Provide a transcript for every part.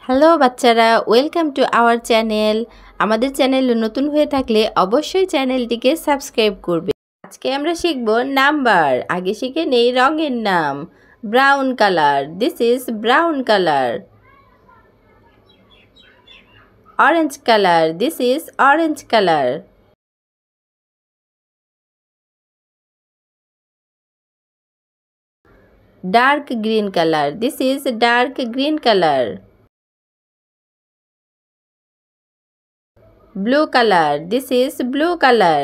Hello বাচ্চারা, welcome to our channel. আমাদের channel নতুন হয়ে থাকলে অবশ্যই চ্যানেলটিকে সাবস্ক্রাইব করবে। আজকে আমরা শিখব নাম্বার। আগে শিখে নেই রঙের নাম। Brown colour, this is brown colour. Orange colour, this is orange colour. Dark green colour, this is dark green colour. Blue color, this is blue color.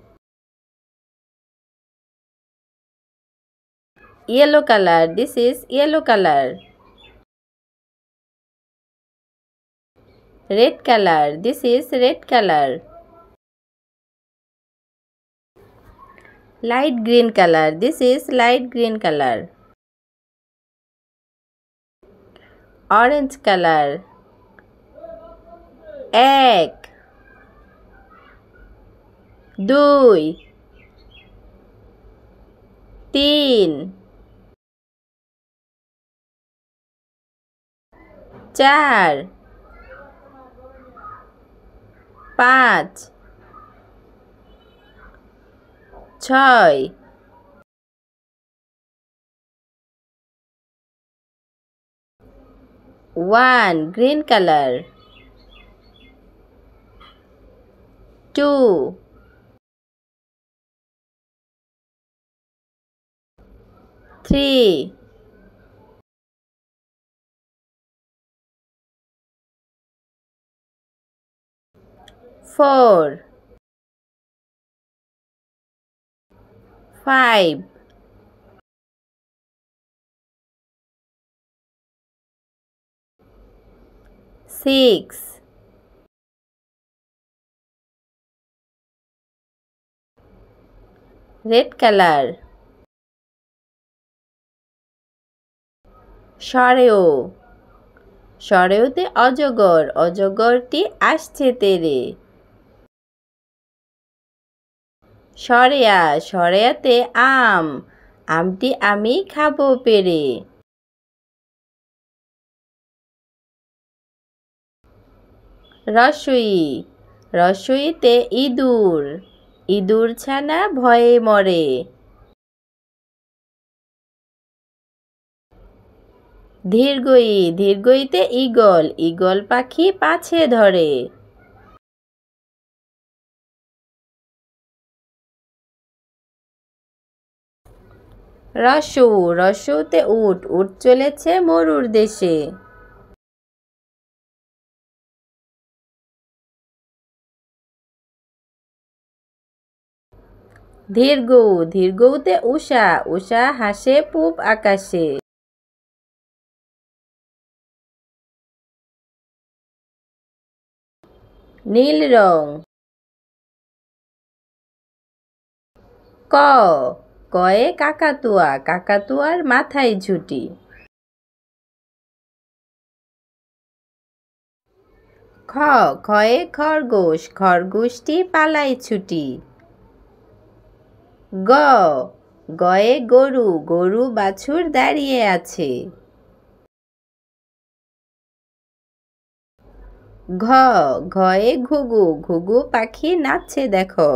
Yellow color, this is yellow color. Red color, this is red color. Light green color, this is light green color. Orange color. Egg. দুই, তিন, চার, পাঁচ, ছয়, one green color, 2, 3, 4, 5, 6, 'red color, সরেও, সরেওতে অজগর, অজগরটি আসছে তেরে। সরেয়া, সরেয়াতে আম, আমটি আমি খাবো পেরে। রসই, রসইতে ইঁদুর, ইঁদুর ছানা ভয়ে মরে। দীর্ঘই, দীর্ঘইতে ঈগল, ঈগল পাখি পাছে ধরে। রসু, রসুতে উট, উট চলেছে মরুর দেশে। দীর্ঘ, দীর্ঘতে উষা, উষা হাসে পূব আকাশে। নীল রং। ক, কয়ে কাকাতুয়া, কাকাতুয়ার মাথায় ঝুঁটি। খ, খয়ে খরগোশ, খরগোশটি পালায় ছুটি। গ, গয়ে গরু, গরু বাছুর দাঁড়িয়ে আছে। ঘ, ঘয়ে ঘুঘু, ঘুঘু পাখি নাচছে দেখো।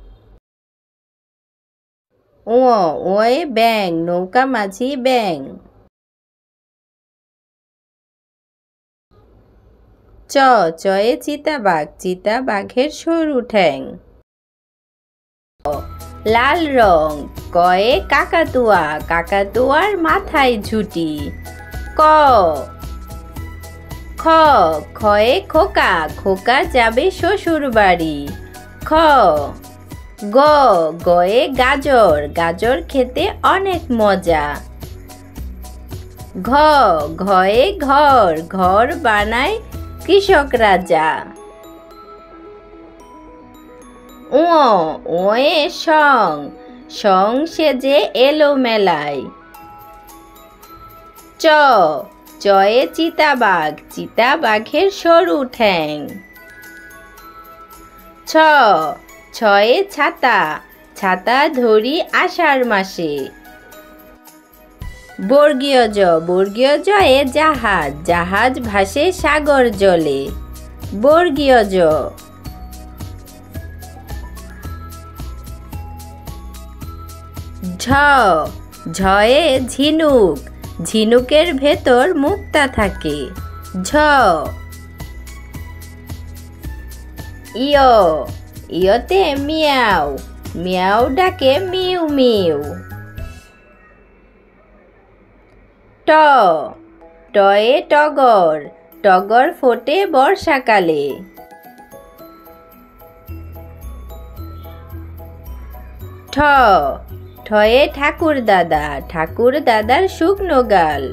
ও, ওয়ে ব্যাঙ, নৌকা মাঝি ব্যাঙ। চ, চয়ে চিতাবাঘ, চিতাবাঘের সরু ঠ্যাং। লাল রং। কয়ে কাকাতুয়া, কাকাতুয়ার মাথায় ঝুঁটি। ক, খ, খয়ে খোকা, খোকা যাবে শ্বশুর বাড়ি। খ, গ, গয়ে গাজর, গাজর খেতে অনেক মজা। ঘ, ঘয়ে ঘর, ঘর বানায় কৃষক রাজা। উ, ওয়ে সং, সং সেজে এলো মেলায়। চ, চয়ে চিতাবাঘ, চিতাবাঘের সরু ঠ্যাং। ছ, ছয়ে ছাতা, ছাতা ধরি আষাঢ় মাসে। বর্গীয় জ, বর্গীয় জয়ে জাহাজ, জাহাজ ভাসে সাগর জলে। বর্গীয় জ। ঝ, ঝয়ে ঝিনুক, ঝিনুকের ভেতর মুক্তা থাকে। ঝ। ইয়, ইয়তে মিয়াও, মিয়াও ডাকে মিউ মিউ। ট, টয়ে টগর, টগর ফোটে বর্ষাকালে। ঠ, ঠয়ে ঠাকুর দাদা, ঠাকুর দাদার শুকনো গাল।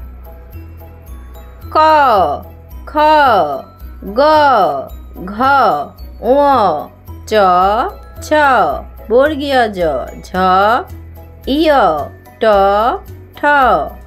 ক, খ, গ, ঘ, ঙ, চ, ছ, বর্গীয় জ। ঝ, ইয়, ট, ঠ।